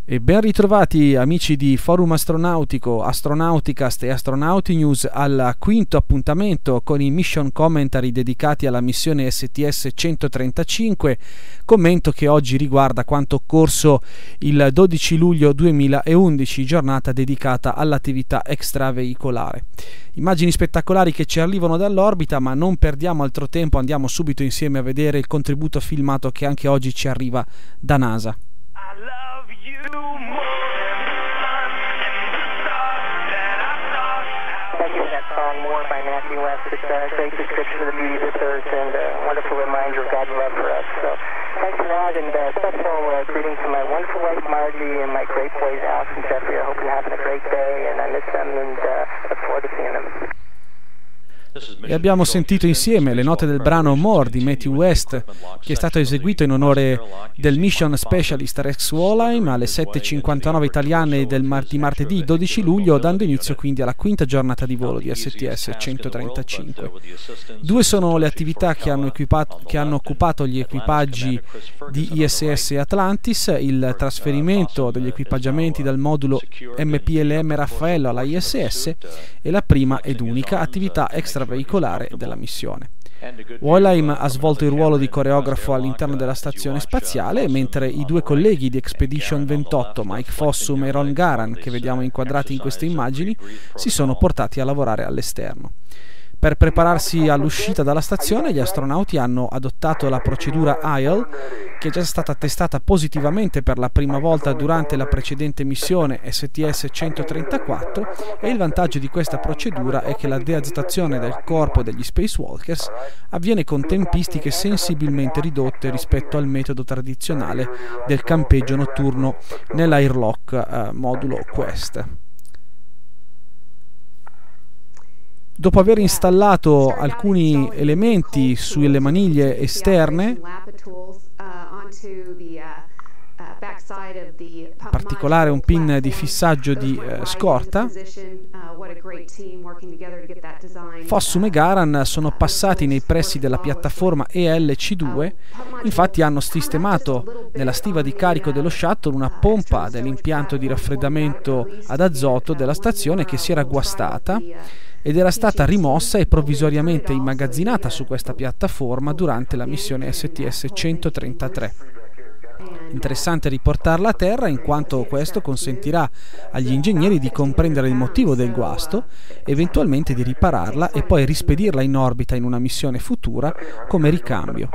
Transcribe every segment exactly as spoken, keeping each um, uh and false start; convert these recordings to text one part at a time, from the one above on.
E ben ritrovati amici di Forum Astronautico, Astronauticast e Astronauti News al quinto appuntamento con i mission commentary dedicati alla missione S T S centotrentacinque, commento che oggi riguarda quanto occorso il dodici luglio duemilaundici, giornata dedicata all'attività extraveicolare. Immagini spettacolari che ci arrivano dall'orbita, ma non perdiamo altro tempo, andiamo subito insieme a vedere il contributo filmato che anche oggi ci arriva da NASA. Thank you for that song, More by Matthew West. It's a great description of the beauty of this earth and a wonderful reminder of God's love for us. So thanks for that, and uh, special uh, greetings to my wonderful wife Margie and my great boys Alex and Jeffrey. I hope you're having a great day, and I miss them and uh, look forward to seeing them. E abbiamo sentito insieme le note del brano More di Matthew West, che è stato eseguito in onore del Mission Specialist Rex Walheim alle sette e cinquantanove italiane del mar- di martedì dodici luglio, dando inizio quindi alla quinta giornata di volo di S T S centotrentacinque. Due sono le attività che hanno, equipato, che hanno occupato gli equipaggi di I S S Atlantis: il trasferimento degli equipaggiamenti dal modulo M P L M Raffaello alla I S S e la prima ed unica attività extraveicolare della missione. Walheim ha svolto il ruolo di coreografo all'interno della stazione spaziale, mentre i due colleghi di Expedition ventotto, Mike Fossum e Ron Garan, che vediamo inquadrati in queste immagini, si sono portati a lavorare all'esterno. Per prepararsi all'uscita dalla stazione, gli astronauti hanno adottato la procedura I L, che è già stata testata positivamente per la prima volta durante la precedente missione S T S centotrentaquattro, e il vantaggio di questa procedura è che la deazotazione del corpo degli spacewalkers avviene con tempistiche sensibilmente ridotte rispetto al metodo tradizionale del campeggio notturno nell'airlock eh, modulo Quest. Dopo aver installato alcuni elementi sulle maniglie esterne, in particolare un pin di fissaggio di eh, scorta, Fossum e Garan sono passati nei pressi della piattaforma E L C due. Infatti hanno sistemato nella stiva di carico dello shuttle una pompa dell'impianto di raffreddamento ad azoto della stazione che si era guastata ed era stata rimossa e provvisoriamente immagazzinata su questa piattaforma durante la missione S T S centotrentatré. Interessante riportarla a terra, in quanto questo consentirà agli ingegneri di comprendere il motivo del guasto, eventualmente di ripararla e poi rispedirla in orbita in una missione futura come ricambio.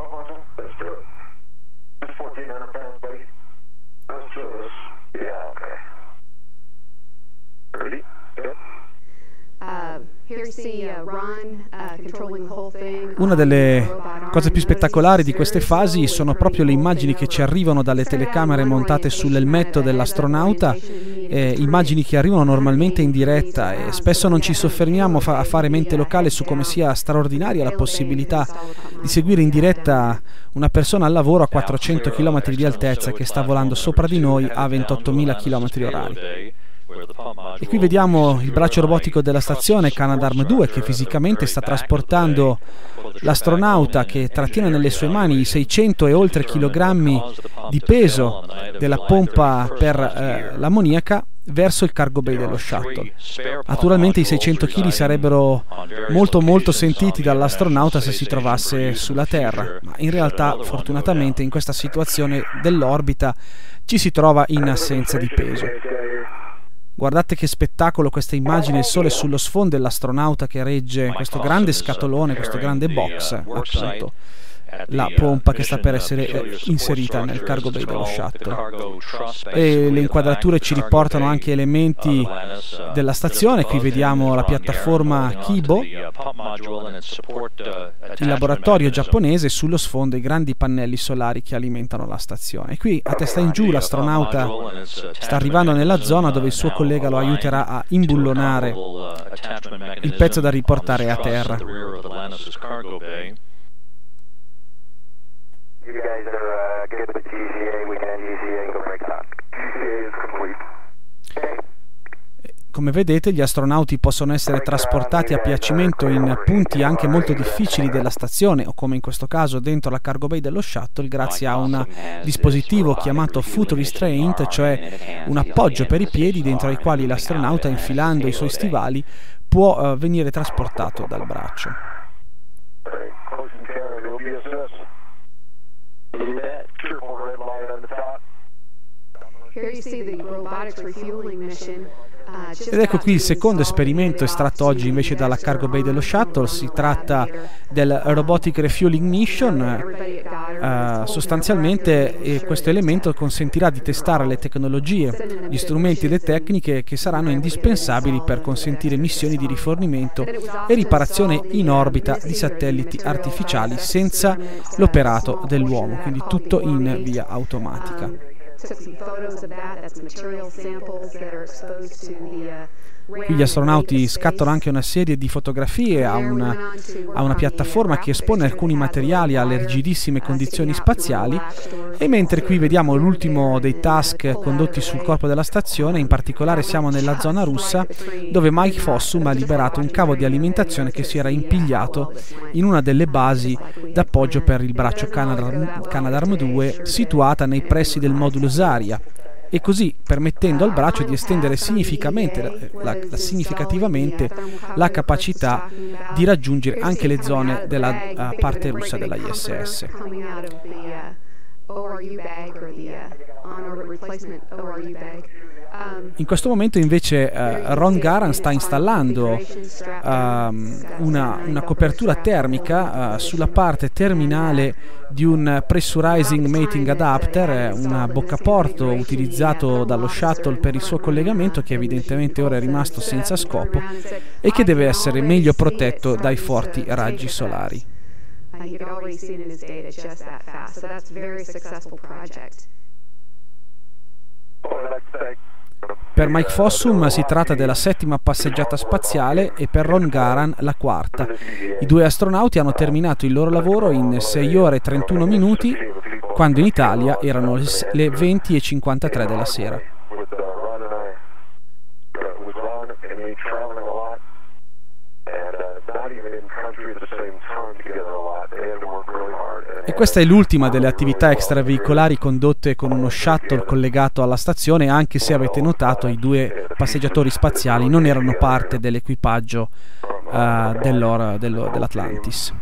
Una delle cose più spettacolari di queste fasi sono proprio le immagini che ci arrivano dalle telecamere montate sull'elmetto dell'astronauta, eh, immagini che arrivano normalmente in diretta, e spesso non ci soffermiamo fa- a fare mente locale su come sia straordinaria la possibilità di seguire in diretta una persona al lavoro a quattrocento chilometri di altezza che sta volando sopra di noi a ventottomila chilometri orari. E qui vediamo il braccio robotico della stazione Canadarm due, che fisicamente sta trasportando l'astronauta, che trattiene nelle sue mani i seicento e oltre chilogrammi di peso della pompa per eh, l'ammoniaca verso il cargo bay dello shuttle. Naturalmente i seicento chili sarebbero molto molto sentiti dall'astronauta se si trovasse sulla Terra, ma in realtà fortunatamente in questa situazione dell'orbita ci si trova in assenza di peso. Guardate che spettacolo questa immagine, il sole sullo sfondo e l'astronauta che regge questo grande scatolone, questo grande box, appunto, la pompa che sta per essere eh, inserita nel cargo bay dello shuttle. E le inquadrature ci riportano anche elementi della stazione. Qui vediamo la piattaforma Kibo, il laboratorio giapponese, sullo sfondo i grandi pannelli solari che alimentano la stazione. E qui a testa in giù l'astronauta sta arrivando nella zona dove il suo collega lo aiuterà a imbullonare il pezzo da riportare a terra. You guys are uh, good with G C A, we can end G C A and go break on. G C A is complete. Okay. come vedete, gli astronauti possono essere trasportati a piacimento in punti anche molto difficili della stazione, o come in questo caso dentro la cargo bay dello shuttle, grazie a un dispositivo chiamato foot restraint, cioè un appoggio per i piedi dentro i quali l'astronauta, infilando i suoi stivali, può uh, venire trasportato dal braccio. Ed ecco qui il secondo esperimento estratto oggi invece dalla cargo bay dello shuttle. Si tratta del Robotic Refueling Mission. Uh, sostanzialmente eh, questo elemento consentirà di testare le tecnologie, gli strumenti e le tecniche che saranno indispensabili per consentire missioni di rifornimento e riparazione in orbita di satelliti artificiali senza l'operato dell'uomo, quindi tutto in via automatica. Qui gli astronauti scattano anche una serie di fotografie a una, a una piattaforma che espone alcuni materiali alle rigidissime condizioni spaziali, e mentre qui vediamo l'ultimo dei task condotti sul corpo della stazione, in particolare siamo nella zona russa, dove Mike Fossum ha liberato un cavo di alimentazione che si era impigliato in una delle basi d'appoggio per il braccio Canadarm, Canadarm due, situata nei pressi del modulo Zarya, e così permettendo al braccio di estendere significativamente la, la, significativamente la capacità di raggiungere anche le zone della uh, parte russa della I S S. In questo momento invece uh, Ron Garan sta installando uh, una, una copertura termica uh, sulla parte terminale di un Pressurizing Mating Adapter, una boccaporto utilizzato dallo shuttle per il suo collegamento, che evidentemente ora è rimasto senza scopo e che deve essere meglio protetto dai forti raggi solari. Per Mike Fossum si tratta della settima passeggiata spaziale e per Ron Garan la quarta. I due astronauti hanno terminato il loro lavoro in sei ore e trentuno minuti, quando in Italia erano le venti e cinquantatré della sera. E questa è l'ultima delle attività extraveicolari condotte con uno shuttle collegato alla stazione, anche se avete notato i due passeggiatori spaziali non erano parte dell'equipaggio uh, dell'Or- dello- dell'Atlantis.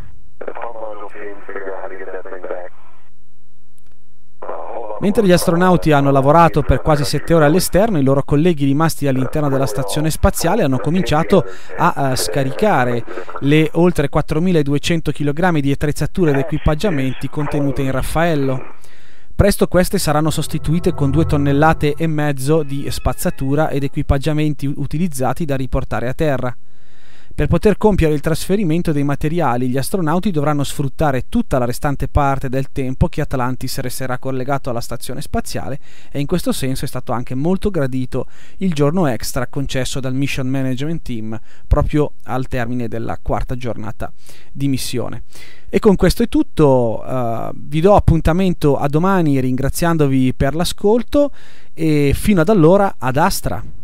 Mentre gli astronauti hanno lavorato per quasi sette ore all'esterno, i loro colleghi rimasti all'interno della stazione spaziale hanno cominciato a, a scaricare le oltre quattromiladuecento chilogrammi di attrezzature ed equipaggiamenti contenute in raffaello. Presto queste saranno sostituite con due tonnellate e mezzo di spazzatura ed equipaggiamenti utilizzati da riportare a terra. Per poter compiere il trasferimento dei materiali, gli astronauti dovranno sfruttare tutta la restante parte del tempo che Atlantis resterà collegato alla stazione spaziale, e in questo senso è stato anche molto gradito il giorno extra concesso dal Mission Management Team proprio al termine della quarta giornata di missione. E con questo è tutto, uh, vi do appuntamento a domani ringraziandovi per l'ascolto, e fino ad allora ad Astra!